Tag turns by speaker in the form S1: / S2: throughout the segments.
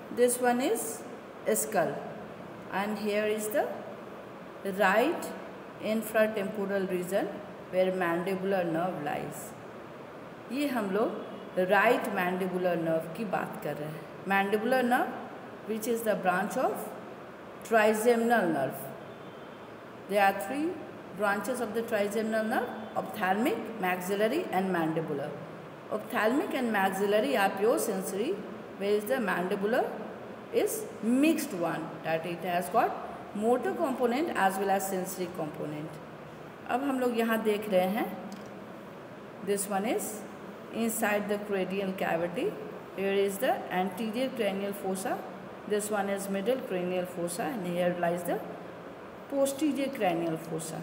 S1: this one is skull, and here is the right infratemporal region where mandibular nerve lies. ये हम लोग right mandibular nerve की बात कर रहे हैं. Mandibular nerve which is the branch of trigeminal nerve. There are 3 branches of the trigeminal nerve: ophthalmic, maxillary and mandibular. Ophthalmic and maxillary are pure sensory, whereas the mandibular is mixed one, that it has got motor component as well as sensory component. अब हम लोग यहाँ देख रहे हैं, this one is inside the cranial cavity. Here is the anterior cranial fossa, this one is middle cranial fossa, and here lies the posterior cranial fossa.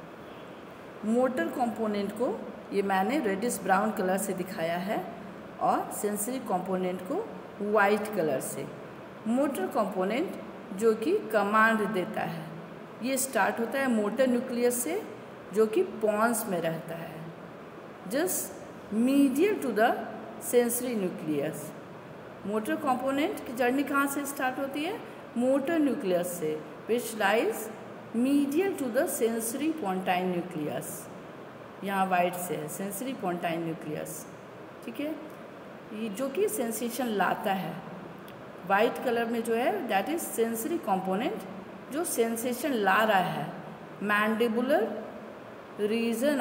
S1: Motor component को ये मैंने रेडिश ब्राउन कलर से दिखाया है और sensory component को white colour से. Motor component जो कि कमांड देता है, ये स्टार्ट होता है मोटर न्यूक्लियस से, जो कि पॉन्स में रहता है, just medial to the sensory nucleus. Motor component की जर्नी कहाँ से स्टार्ट होती है? मोटर न्यूक्लियस से, which lies medial to the sensory pontine nucleus. यहाँ वाइट से है सेंसरी पोंटाइन न्यूक्लियस. ठीक है, ये जो कि सेंसेशन लाता है. वाइट कलर में जो है दैट इज सेंसरी कंपोनेंट जो सेंसेशन ला रहा है. Mandibular region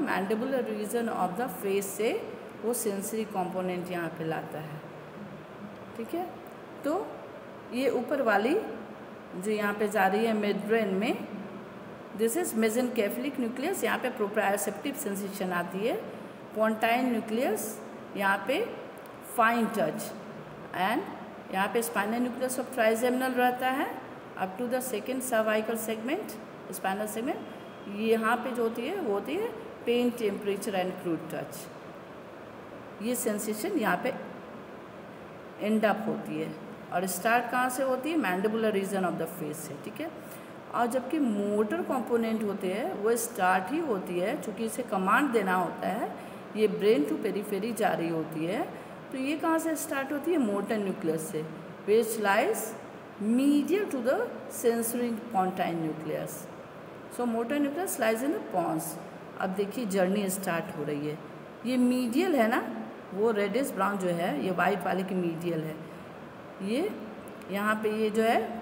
S1: of the face से वो सेंसरी कंपोनेंट यहाँ पे लाता है. ठीक है, तो ये ऊपर वाली जो यहाँ पे जा रही है मिड ब्रेन में, दिस इज मेसेनकेफेलिक न्यूक्लियस. यहाँ पे प्रोप्रायोसेप्टिव सेंसेशन आती है. पोंटाइन न्यूक्लियस यहाँ पे फाइन टच, एंड यहाँ पे स्पाइनल न्यूक्लियस ऑफ ट्राइजेमिनल रहता है up to the second cervical segment, spinal segment. यहाँ पे जो होती है वो होती है pain, temperature and crude touch. ये सेंसेशन यहाँ पे एंड अप होती है और स्टार्ट कहाँ से होती है? Mandibular region of the face से. ठीक है, और जबकि मोटर कंपोनेंट होते हैं वो स्टार्ट ही होती है, चूँकि इसे कमांड देना होता है, ये ब्रेन टू पेरीफेरी जा रही होती है. तो ये कहाँ से स्टार्ट होती है? मोटर न्यूक्लियस से, which lies medial to the sensory pontine nucleus. So motor nucleus lies in the pons. अब देखिए जर्नी स्टार्ट हो रही है. ये मीडियल है ना, वो रेडिश ब्राउन जो है ये वाइट वाले की मीडियल है. ये यहाँ पे ये जो है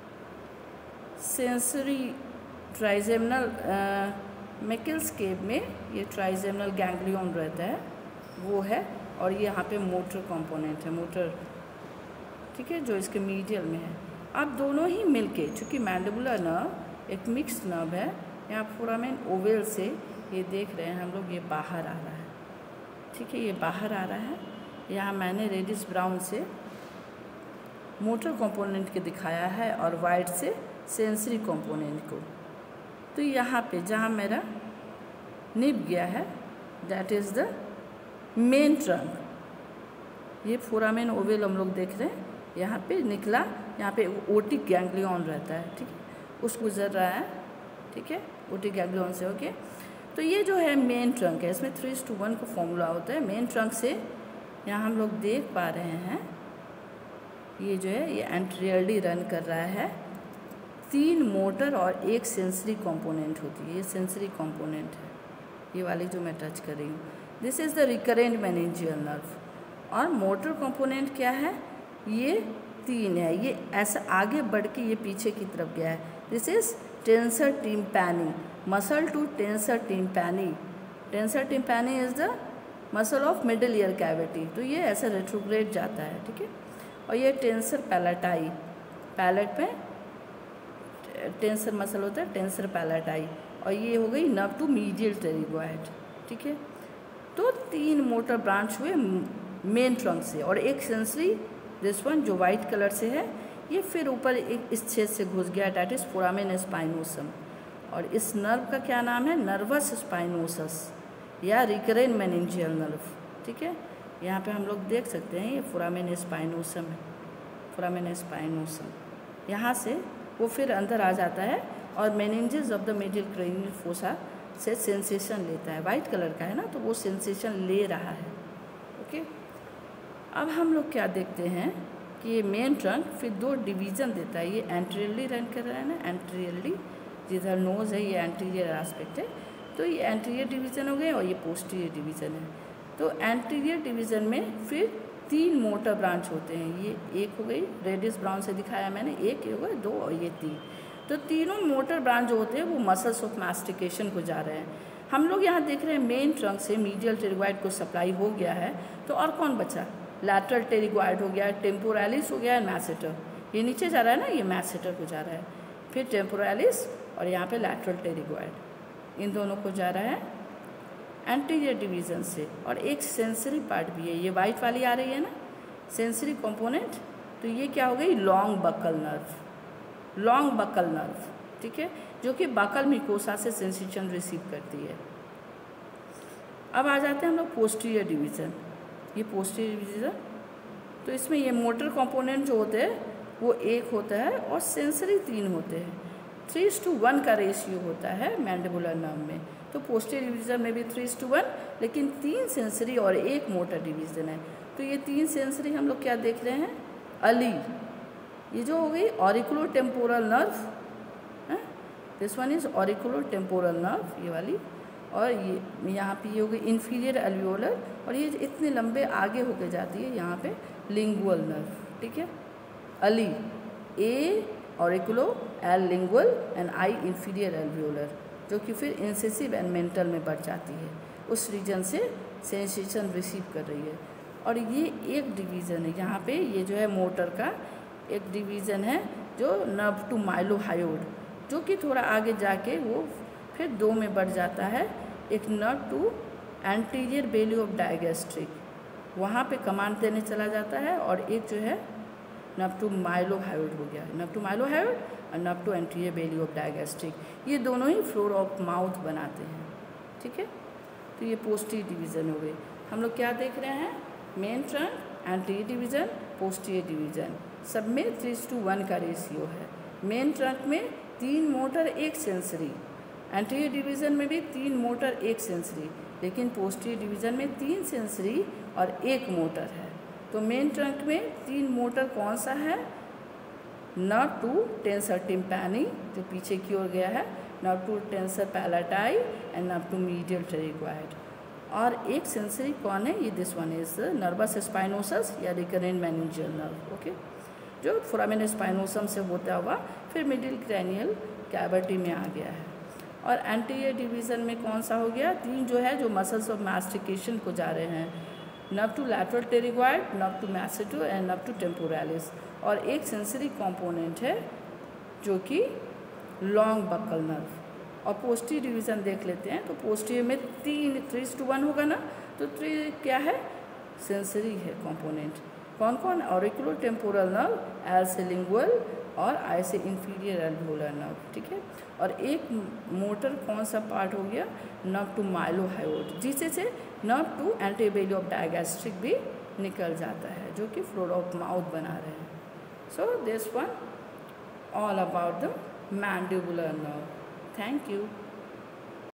S1: सेंसरी ट्राइजेमिनल मैकेल्स केव में ये ट्राइजेमिनल गैंग्लियन रहता है, वो है. और ये यहाँ पे मोटर कंपोनेंट है, मोटर. ठीक है, जो इसके मीडियल में है. अब दोनों ही मिलके, चूँकि मैंडिबुलर नर्व एक मिक्स नर्व है, यहाँ फोरामेन ओवल से ये देख रहे हैं हम लोग, ये बाहर आ रहा है. ठीक है, ये बाहर आ रहा है. यहाँ मैंने रेडिश ब्राउन से मोटर कंपोनेंट के दिखाया है और वाइट से सेंसरी कंपोनेंट को. तो यहाँ पे जहाँ मेरा निब गया है that is the main trunk. ये फोरामेन ओवल हम लोग देख रहे हैं, यहाँ पे निकला, यहाँ पे ओटिक गैंग्लियन रहता है. ठीक है, उसको गुजर रहा है. ठीक है, ओटिक गैंग्लियन से होके. तो ये जो है मेन ट्रंक है, इसमें 3:1 का फॉर्मूला होता है. मेन ट्रंक से यहाँ हम लोग देख पा रहे हैं ये जो है ये एंटीरियरली रन कर रहा है. 3 मोटर और 1 सेंसरी कंपोनेंट होती है. ये सेंसरी कंपोनेंट है, ये वाली जो मैं टच कर रही हूँ. This is the recurrent meningeal nerve. और मोटर कंपोनेंट क्या है? ये 3 है. ये ऐसा आगे बढ़ के ये पीछे की तरफ गया है. This is tensor tympani, muscle to tensor tympani. Tensor tympani is the muscle of middle ear cavity. तो ये ऐसा रेट्रोग्रेड जाता है. ठीक है, और ये टेंसर पैलेटाई, पैलेट में टेंसर मसल होता है, टेंसर पैलेटाई. और ये हो गई नर्व टू मीडियल टेरिगोइड. ठीक है, तो 3 मोटर ब्रांच हुए मेन ट्रंक से और 1 सेंसरी, दिस वन जो वाइट कलर से है, ये फिर ऊपर एक इस छेद से घुस गया, डैट इज फोरामेन स्पाइनोसम. और इस नर्व का क्या नाम है? नर्वस स्पाइनोसस या रिकरेंट मेनिंजियल नर्व. ठीक है, यहाँ पे हम लोग देख सकते हैं ये फोरामेन स्पाइनोसम है. फोरामेन स्पाइनोसम यहाँ से वो फिर अंदर आ जाता है और meninges of the middle cranial fossa से सेंसेशन लेता है. वाइट कलर का है ना, तो वो सेंसेशन ले रहा है. ओके, अब हम लोग क्या देखते हैं कि ये मेन ट्रंक फिर दो डिवीज़न देता है। ये एंटीरियरली रन कर रहा है ना, एंटीरियरली, जिधर नोज़ है ये एंटीरियर एस्पेक्ट है, तो ये एंटीरियर डिवीज़न हो गए और ये पोस्टीरियर डिवीज़न है। तो एंटीरियर डिवीज़न में फिर 3 मोटर ब्रांच होते हैं। ये एक हो गई, रेडियस ब्राउन से दिखाया मैंने, एक ये हो गए, 2 और ये 3। तो तीनों मोटर ब्रांच जो होते हैं वो मसल्स ऑफ मास्टिकेशन को जा रहे हैं। हम लोग यहाँ देख रहे हैं मेन ट्रंक से मीडियल टेरिगॉइड को सप्लाई हो गया है, तो और कौन बचा? लैटरल टेरिगॉइड हो गया, टेम्पोरालिस हो गया, मैसेटर। ये नीचे जा रहा है ना, ये मैसेटर को जा रहा है, फिर टेम्पोरालिस और यहाँ पे लैटरल टेरिगॉइड, इन दोनों को जा रहा है एंटीरियर डिवीज़न से। और एक सेंसरी पार्ट भी है, ये वाइट वाली आ रही है ना सेंसरी कंपोनेंट, तो ये क्या हो गई? Long buccal nerve, long buccal nerve, ठीक है, जो कि बकल म्यूकोसा से सेंसेशन रिसीव करती है। अब आ जाते हैं हम लोग पोस्टीरियर डिवीज़न। ये पोस्टीरियर डिवीज़न, तो इसमें ये मोटर कंपोनेंट जो होते हैं वो 1 होता है और सेंसरी 3 होते हैं। 3:1 का रेशियो होता है मैंडिबुलर नर्व में, तो पोस्टीरियर डिवीज़न में भी 3:1, लेकिन 3 सेंसरी और 1 मोटर डिवीज़न है। तो ये 3 सेंसरी हम लोग क्या देख रहे हैं? अली, ये जो हो गई auriculotemporal nerve, this one is auriculotemporal nerve, ये वाली, और ये यहाँ पे ये हो गई इंफीरियर अल्वियोलर, और ये इतने लंबे आगे होके जाती है यहाँ पे लिंगुअल नर्व, ठीक है। अली, A auriculo, L lingual and I inferior alveolar, जो कि फिर इंसेसिव एंड मेंटल में बढ़ जाती है, उस रीजन से सेंसेशन रिसीव कर रही है। और ये एक डिवीज़न है यहाँ पे, ये जो है मोटर का एक डिवीज़न है जो नर्व टू माइलोहायोड, जो कि थोड़ा आगे जाके वो फिर 2 में बढ़ जाता है। एक nerve to anterior belly of digastric, वहाँ पे कमांड देने चला जाता है, और एक जो है नर्व टू माइलोहायोड हो गया, नर्व टू माइलोहायोड और nerve to anterior belly of digastric, ये दोनों ही फ्लोर ऑफ माउथ बनाते हैं, ठीक है। तो ये पोस्टीरियर डिवीज़न हो गई। हम लोग क्या देख रहे हैं? Main trunk, anterior division, posterior division, सब में 3:1 का रेशियो है। मेन ट्रंक में 3 मोटर 1 सेंसरी, एंटीरियर डिवीज़न में भी 3 मोटर 1 सेंसरी, लेकिन पोस्टीरियर डिवीज़न में 3 सेंसरी और 1 मोटर है। तो मेन ट्रंक में 3 मोटर कौन सा है? नर्व टू टेंसर टिम्पैनी, जो पीछे की ओर गया है, nerve to tensor palati and nerve to medial pterygoid, और एक सेंसरी कौन है? ये this one is nervus spinosus या रिकरेंट मेनिंजियल नर्व, ओके, जो फोरामेन स्पाइनोसम से होता हुआ फिर मिडिल क्रैनियल कैविटी में आ गया है। और एंटीरियर डिवीज़न में कौन सा हो गया? 3 जो है, जो मसल्स ऑफ मास्टिकेशन को जा रहे हैं, nerve to lateral pterygoid, nerve to masseter and nerve to temporalis, और एक सेंसरी कंपोनेंट है जो कि लॉन्ग बकल नर्व। और पोस्टीरियर डिवीज़न देख लेते हैं, तो पोस्टीरियर में 3:1 होगा ना, तो 3 क्या है? सेंसरी है कंपोनेंट। कौन कौन? ऑरिकुलो टेम्पोरल नर्व, एल से लिंगुअल और आई से इंफीरियर अल्वियोलर नर्व, ठीक है। और एक मोटर कौन सा पार्ट हो गया? नर्व टू माइलोहायोड, जिससे से nerve to anterior belly of digastric भी निकल जाता है, जो कि फ्लोर ऑफ माउथ बना रहे हैं। So this one all about the mandibular nerve. Thank you.